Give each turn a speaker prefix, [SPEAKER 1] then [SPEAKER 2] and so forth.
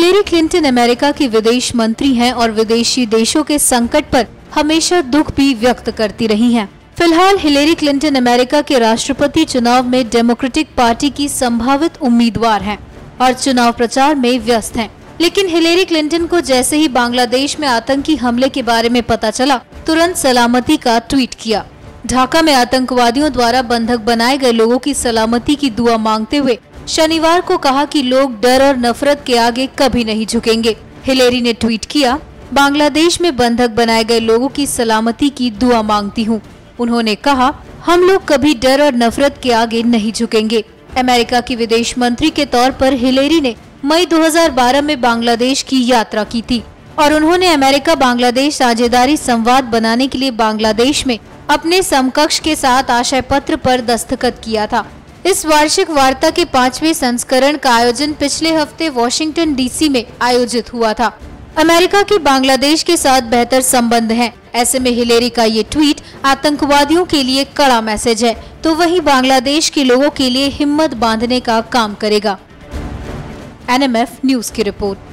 [SPEAKER 1] Hillary Clinton America की विदेश मंत्री हैं और विदेशी देशों के संकट पर हमेशा दुख भी व्यक्त करती रही हैं। फिलहाल हिलेरी क्लिंटन अमेरिका के राष्ट्रपति चुनाव में डेमोक्रेटिक पार्टी की संभावित उम्मीदवार हैं और चुनाव प्रचार में व्यस्त हैं। लेकिन हिलेरी क्लिंटन को जैसे ही बांग्लादेश में आतंकी हमले के बारे में पता चला, तुरंत सलामती का ट्वीट किया। ढाका में आतंकवादियों द्वारा बंधक बनाए गए लोगों की सलामती की दुआ मांगते हुए शनिवार को कहा कि लोग डर और नफरत के आगे कभी नहीं झुकेंगे। हिलेरी ने ट्वीट किया, बांग्लादेश में बंधक बनाए गए लोगों की सलामती की दुआ मांगती हूँ। उन्होंने कहा, हम लोग कभी डर और नफरत के आगे नहीं झुकेंगे। अमेरिका की विदेश मंत्री के तौर पर हिलेरी ने मई 2012 में बांग्लादेश की यात्रा की थी और उन्होंने अमेरिका बांग्लादेश साझेदारी संवाद बनाने के लिए बांग्लादेश में अपने समकक्ष के साथ आशय पत्र पर दस्तखत किया था। इस वार्षिक वार्ता के 5वें संस्करण का आयोजन पिछले हफ्ते वॉशिंगटन डीसी में आयोजित हुआ था। अमेरिका के बांग्लादेश के साथ बेहतर संबंध हैं। ऐसे में हिलेरी का ये ट्वीट आतंकवादियों के लिए कड़ा मैसेज है, तो वहीं बांग्लादेश के लोगों के लिए हिम्मत बांधने का काम करेगा। NMF न्यूज की रिपोर्ट।